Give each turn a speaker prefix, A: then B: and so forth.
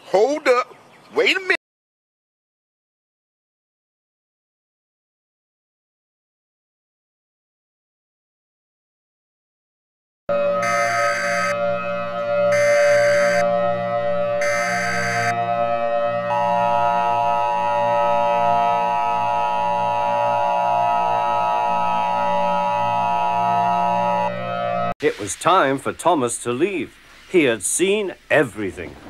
A: Hold up. Wait a minute.
B: It was time for Thomas to leave. He had seen everything.